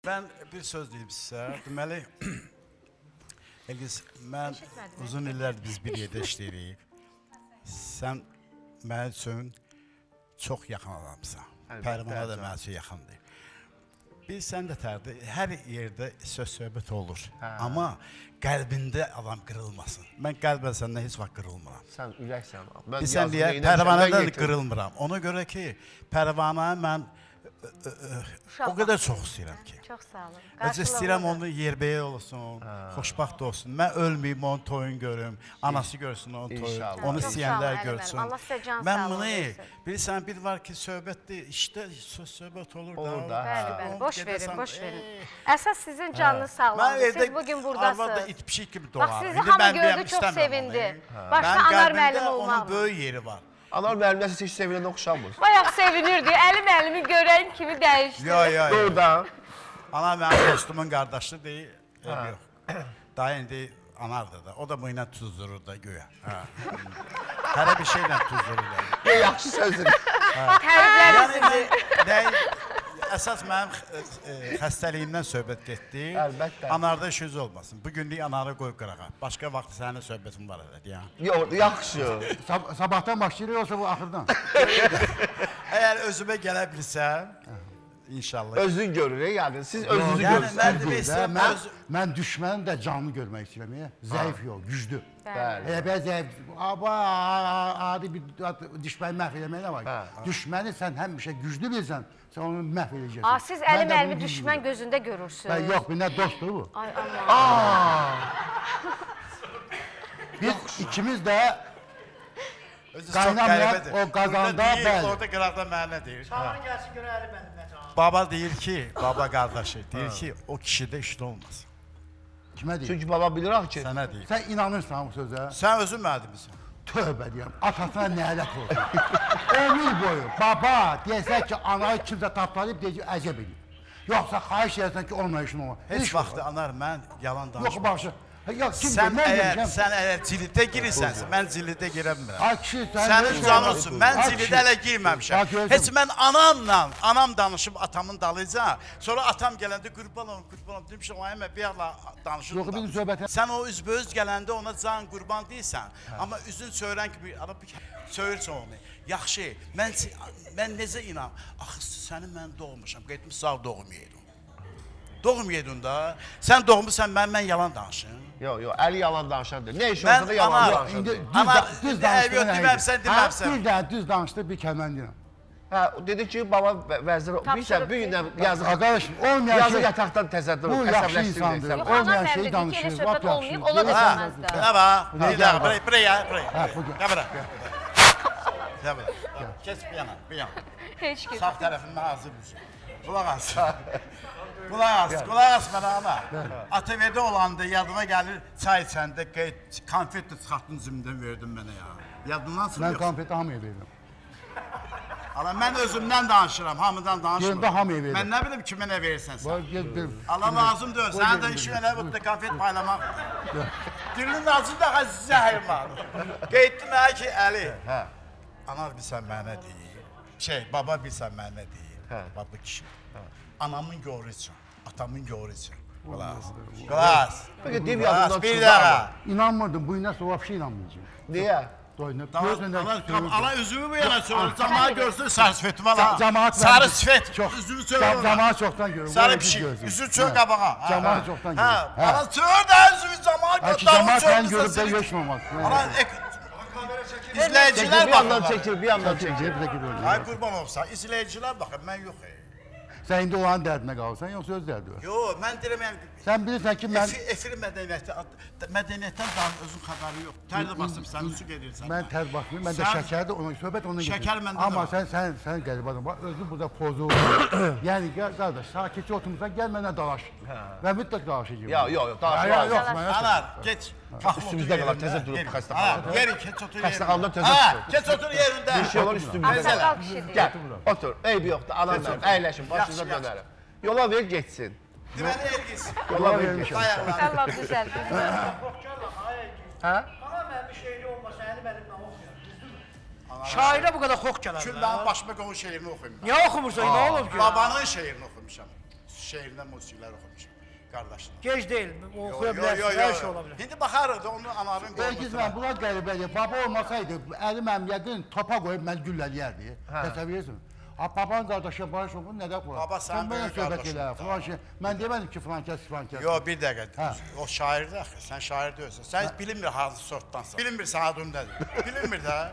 Ben bir söz deyim sizə. Deməli, Elgiz, mən uzun illərdir biz bir yerdə işləyirik. Sən mənim üçün çox yaxın adamsan. Pərvana da mənim üçün yaxındır. Biz sən də tərdi, hər yerdə söz-söhbət olur. Amma qəlbində adam qırılmasın. Mən qəlbən səndən heç vaxt qırılmıram. Sən ürəksən. Sən deyə, Pərvanədən qırılmıram. Ona görə ki, Pərvanəyə mən o qədər çox istəyirəm ki. Çox sağ olun. Necə istəyirəm onun yerbəyə olsun, xoşbaxt olsun. Mən ölməyim, onun toyunu görüm, anası görsün onun toyunu, onu istəyənlər görsün. Allah sizə can mən sağlığı bunu, versin. bilirsən, bir var ki, söhbətdir, işdə söhbət olur da. Bəli, boş verin, boş verin. Əsas sizin canınız sağlamdır, siz bugün buradasınız. Arvada it pişik kimi dolar. Bax, sizi hamı gördü, çox sevindi. Başda Anar müəllim olmaqla. Onun böyük yeri var. Anar müəllimlə siz heç sevilən oxşamır. Bayaq sevinirdi, əlim görən kimi dəyişdi. Doğrudan. Anar mənim dostumun qardaşı deyil, yox. Daha indi Anardır da, o da bu ilə tuzdurur da göyə. Hərə bir şeylə tuzdurur da. Yaxşı sözdür. Tərifləri sizi. Əsas mənim xəstəliyimdən söhbət getdi. Əlbəttə. Anarda işiniz olmasın. Bugünlük Anarı qoy qırağa. Başqa vaxt sənin söhbətin var elə deyən. Yox, yaxşı. Sabahdan başlayır yoxsa bu axırdan? Əgər özümə gələ bilsəm, inşallah. Özün görür, yəqin. Siz özünüzü görürsünüz. Mən düşmənin də canlı görmək istəyirəm. Zəif yox, güclü. Elə belə zəif, adi bir düşməni məhv eləmək nə var? Düşməni sən həmişə güclü bilsən, sən onu məhv eləyəcəksən. Siz əlim əlimi düşmən gözündə görürsünüz. Yox, bir nə dostdur bu. Ay Allah. Biz ikimiz də qaynamayan o qazanda bəli. Orada qıraqda mənə deyir. Çağırın gəlsin görə əlim əlimdən canım. Baba deyir ki, baba qardaşı deyir ki, o kişidə işdə olmaz. Kimə deyir? Çünki baba bilirək ki, Sənə deyir. Sən inanırsan bu sözə? Sən özün müəllimisən. Tövbə deyəm, atasına nələt olsun. Ömür boyu baba deyəsən ki, anayı kimsə tapdalayıb deyəcək, əcəb edib. Yoxsa xahiş edərsən ki, onunla işin olmaz. Heç vaxtı anar, mən yalan danışmam. Yox, baxşı. Sən əgər cilidə girirsən, mən cilidə girə bilmirəm. Sənin Sənin canınsın, mən cilidə hələ girməmişəm. Heç mən anam danışıb atamın dalıyca, sonra atam gələndə qurban olun, demişəm, ayəmə bir yaxla danışıb. Sən o üzböz gələndə ona can qurban deyirsən, amma üzün söyrən kimi, söyürsən onu. Yaxşı, mən necə inan? Axı, səni mən doğmuşam, qeytmiş sağ doğum yedin. Doğum yedin da, sən doğmuşsan, mən yalan danışım. Yox, Əli yalan danışandır. Ne iş olsa da yalan danışandır. Düz danışdı. Deməmsən. Bir dənə düz danışdı, bir kəlməni deyirəm. Dedi ki, baba vəzir, bilsən, bir gündən yazıq. Arkadaş, olmayan Yazıq şey... yataqdan təzədir, Bu yaxşı insandır. Olmayan şeyi danışır, lap yaxşı. Ola da bilməzdə. Nə var? Bir dəqiqə, buraya. Nə bura? Nə bura? Keç bir yana. Heç kim. Sağ tərəfimdə hazır düşün. Qulaq as. Qulaq as mənə ana. ATV-də olanda yadıma gəlir, çay içəndə konfet də çıxartdın zümdən verdin mənə ya. Yadından çıxır yoxsa? Mən konfeti hamıya verirəm. Allah, mən özümdən danışıram, hamıdan danışmıram. Yerində hamıya verirəm. Mən nə bilim kimə nə verirsən sən? Allah lazım deyil, sənə də işin elə bu da konfet paylamaq. Dilinin acında zəhər var. Qeyddi mənə ki, Əli, anar bilsən mənə deyir, baba bilsən mənə deyir, baba kişi. Anamın yoru üçün, atamın yoru üçün. Qulaq. Peki, deyib yadından Bir dəqiqə. İnanmırdım, bu ilə vəbşi inanmayacağım. Niyə? Ana üzümü bu yana söylür, camaat görsün sarı sifeti var ha. Sarı sifet, üzümü söylür ona. Camaat çoxdan görür. Sarı pişik, üzü çöl qabağa. Camaat çoxdan görür. Ana çöl da üzümü camaat gördü. Camaat ben görüp de yaşmamaz. İzləyicilər Bir yandan çəkir. Ay qurban olsa, izləyicilər baxın, mən yox. Sən indi olanın dərdinə qalırsan, yoxsa öz dərdi var? Yox, mən deyirəm, sən bilirsən ki, mən... Efir mədəniyyətdən daha özün xəbəri yox. Tərdə basıb, sən üstü gedirsən. Mən tərdə basmıyım, mən də şəkərdə, söhbət ona gedir. Şəkər məndə də var. Amma sən qərib adam var, özün burada pozu. Yəni, qardaş, sakitçi oturmuşsan, gəl mənə dalaş. Və mütləq dalaşacaq. Yox, dalaş. Anar, geç. Üstümüzdə qalar, təzə durub xəstəxanada. Yeri, keç otur yerində. Xəstəxanada təzə durub. Keç otur yerində. Bir şey olur üstümüzdə. Gəl, otur. Eybi yoxdur, anamdan, əyləşin, başınıza dönərəm. Yola ver, geçsin. Deməli, Ergiz. Yola ver, geçsin. Allah düzəl. Ana mənim şeiri olmasa, əlim əlimdən oxuyar, düzdürmü? Şairə bu qədər xox gələr. Kül mənim başıma qovun şeirini oxuyum. Niyə oxumursan, nə olub ki? Babanın şeirini oxumuşam. şeirindən musiqilər oxumuşam. Qardaşım. Gec deyil, oxuya bilərsən, hər şey ola bilər. İndi baxarıq da onun anarın Belgizmən, bunlar qəribədir. Baba olmasaydı, əlim əmniyyətin topa qoyub mən gülləliyərdi. Təsəvvür edirsin. Babanın qardaşı barış olun, nədə qoyar? Baba, sən böyük qardaşın. Mən demədim ki, filan kəs, filan kəs. Yox, bir dəqiqə. O şairdir axı, sən şair deyilsən. Sən bilinmir hansı sortdansan. Bilinmir sən adın nədir. Bilinmir də.